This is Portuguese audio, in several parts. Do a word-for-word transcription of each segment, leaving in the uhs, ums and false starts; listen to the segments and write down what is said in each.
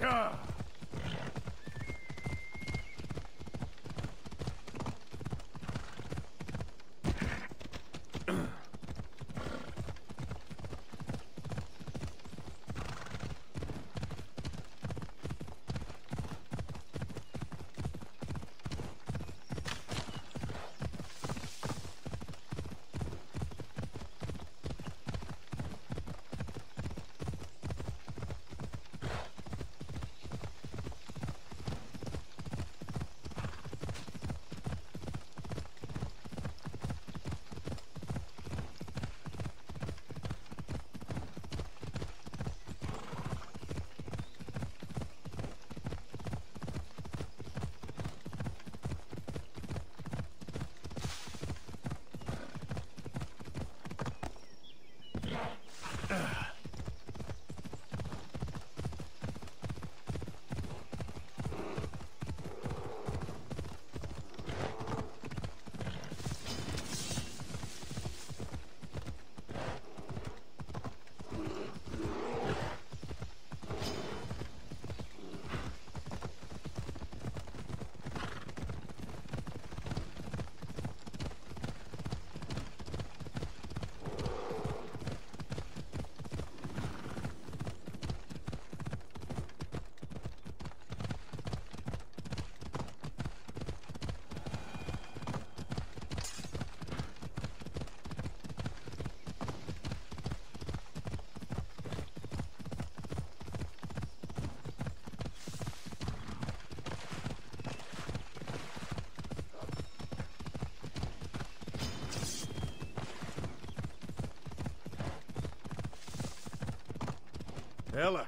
Ela!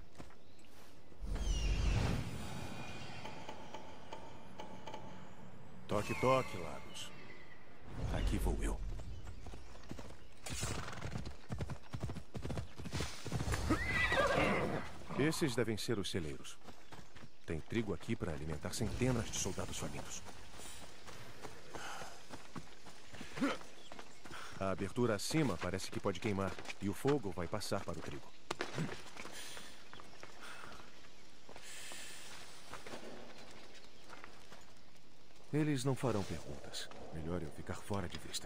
Toque, toque, Lagos. Aqui vou eu. Esses devem ser os celeiros. Tem trigo aqui para alimentar centenas de soldados famintos. A abertura acima parece que pode queimar, e o fogo vai passar para o trigo. Eles não farão perguntas. Melhor eu ficar fora de vista.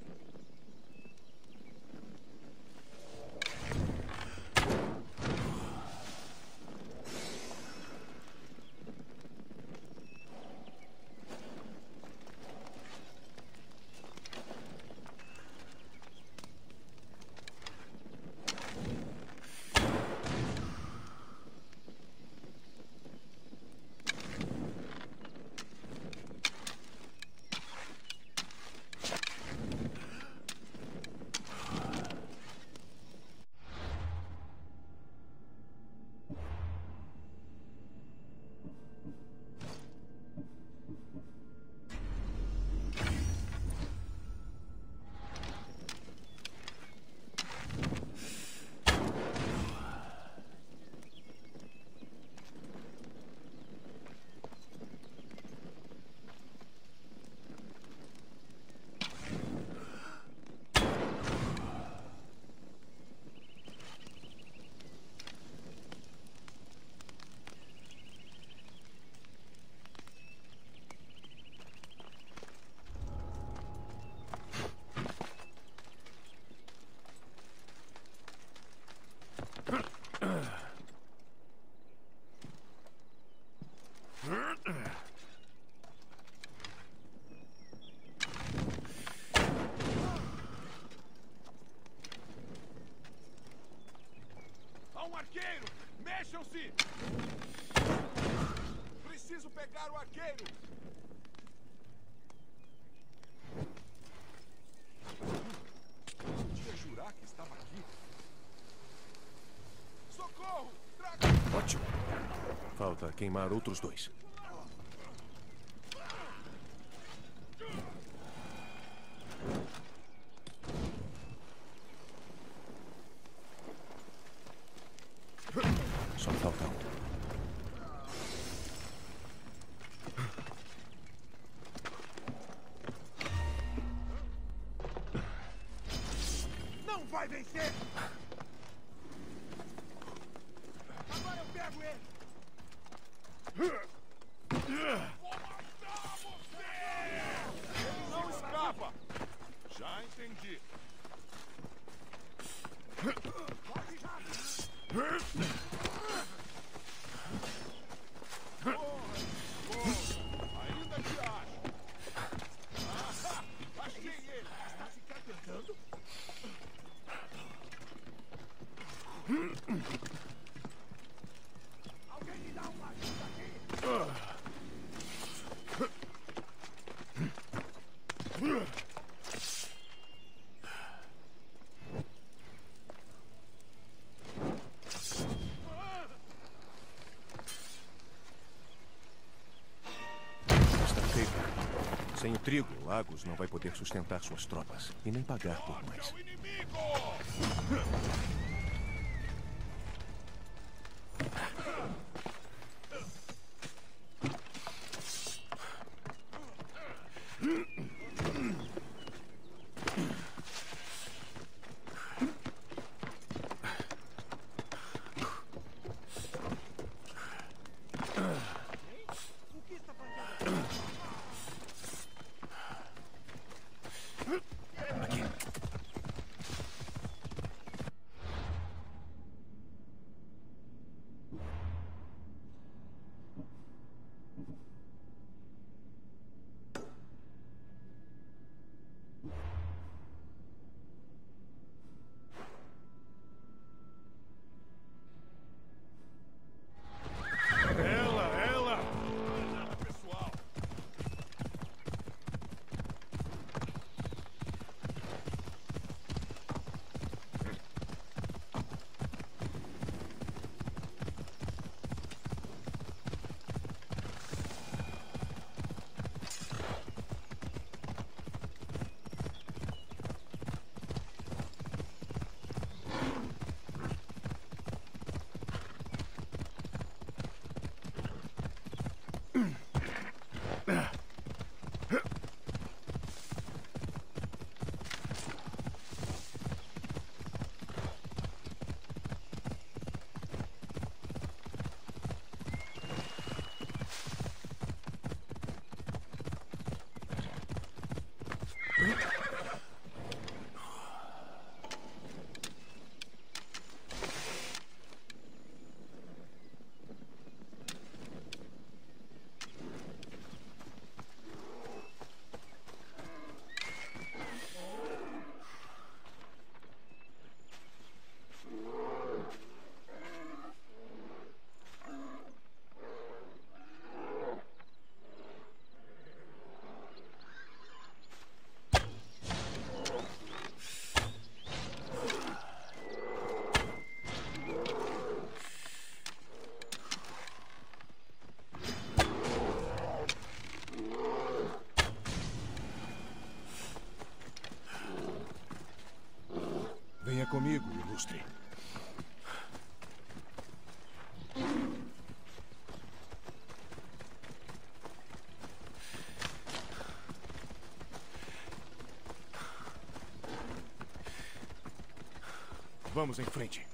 Arqueiro! Mexam-se! Preciso pegar o arqueiro! Podia jurar que estava aqui. Socorro! Traga! Ótimo! Falta queimar outros dois. Só falta um. Não vai vencer! Agora eu pego ele! Ainda te acho. Ah, achei ele. Está se cagando? Alguém me dá uma ajuda aqui. Sem o trigo, Lagos não vai poder sustentar suas tropas e nem pagar por mais. Venha comigo, ilustre. Vamos em frente.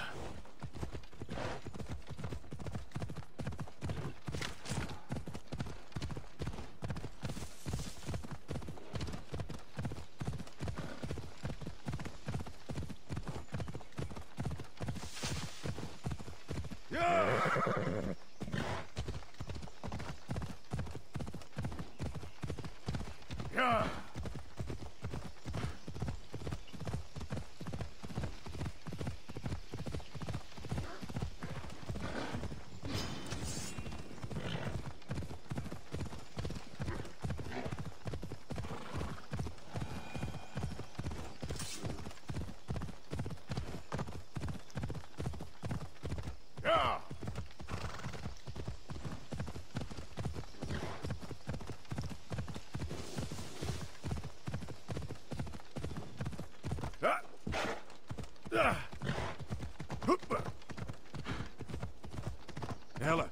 Ela.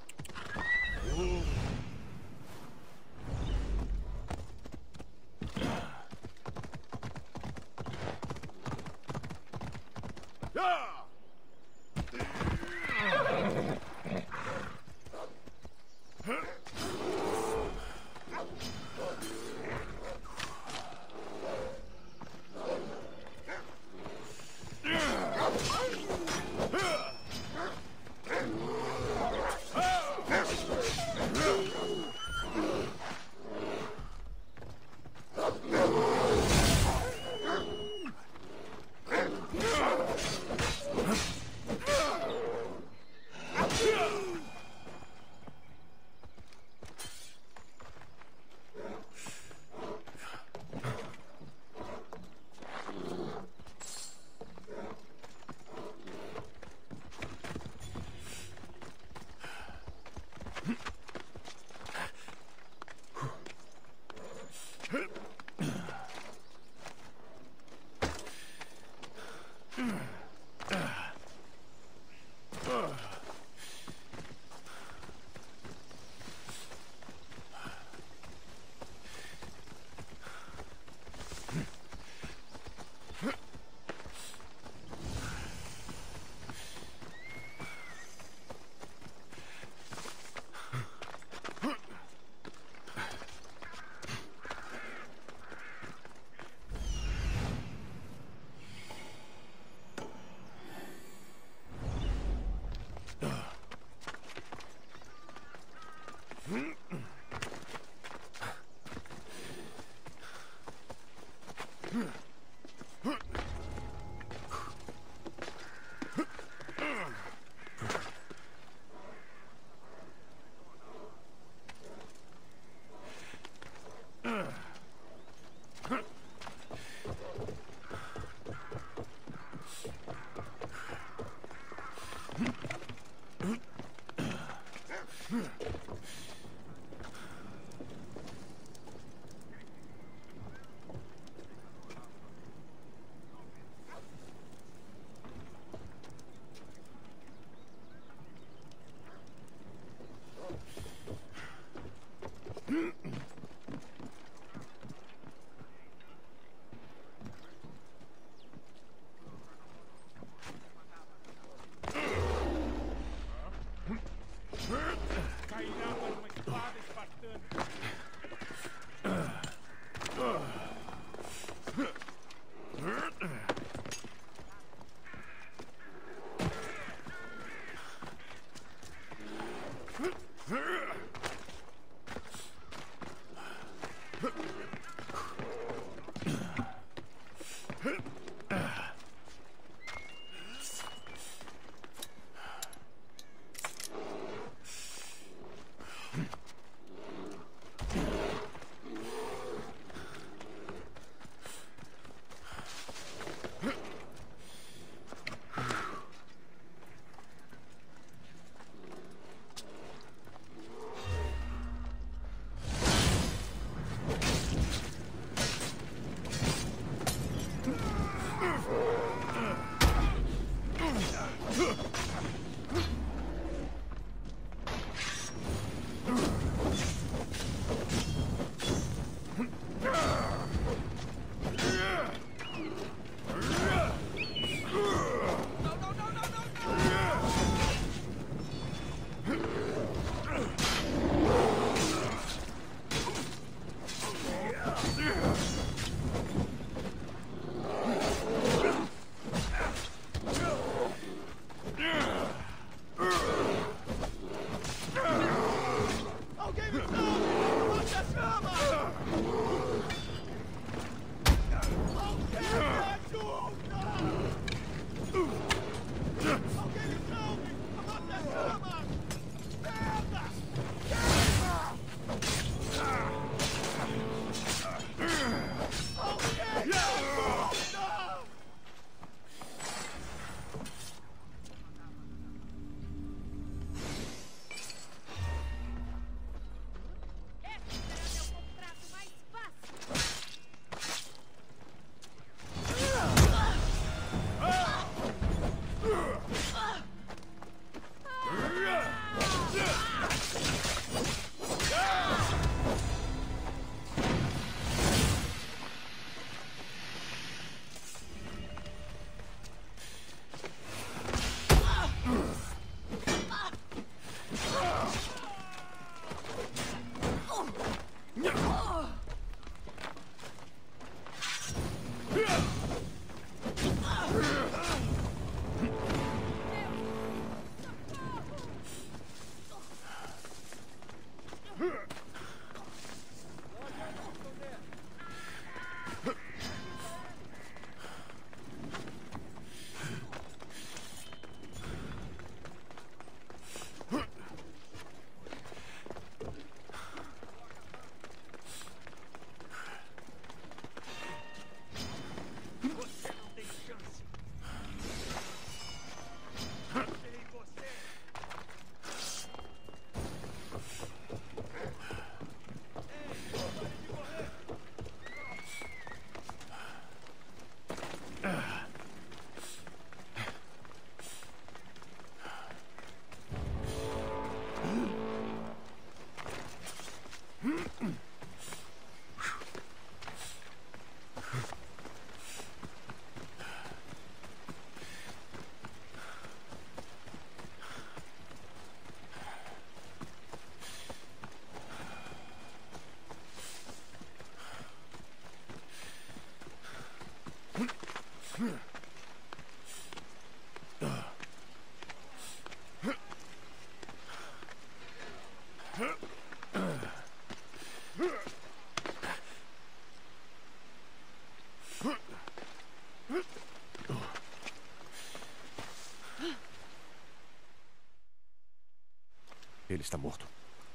Ele está morto.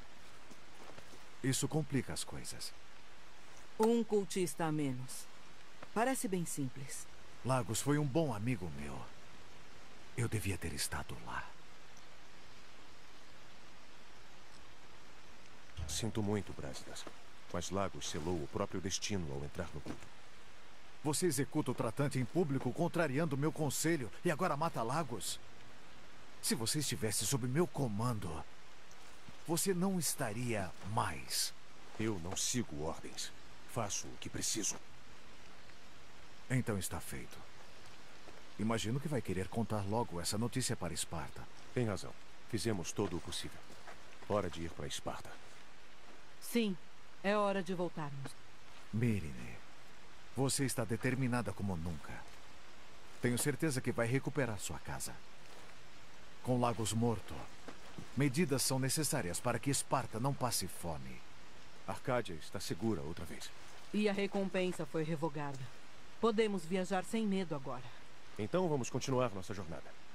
Isso complica as coisas. Um cultista a menos. Parece bem simples. Lagos foi um bom amigo meu. Eu devia ter estado lá. Sinto muito, Brasidas. Mas Lagos selou o próprio destino ao entrar no grupo. Você executa o tratante em público, contrariando meu conselho, e agora mata Lagos? Se você estivesse sob meu comando, você não estaria mais. Eu não sigo ordens. Faço o que preciso. Então está feito. Imagino que vai querer contar logo essa notícia para Esparta. Tem razão. Fizemos todo o possível. Hora de ir para Esparta. Sim, é hora de voltarmos. Myrine, você está determinada como nunca. Tenho certeza que vai recuperar sua casa. Com Lagos morto, medidas são necessárias para que Esparta não passe fome. Arcádia está segura outra vez. E a recompensa foi revogada. Podemos viajar sem medo agora. Então vamos continuar nossa jornada.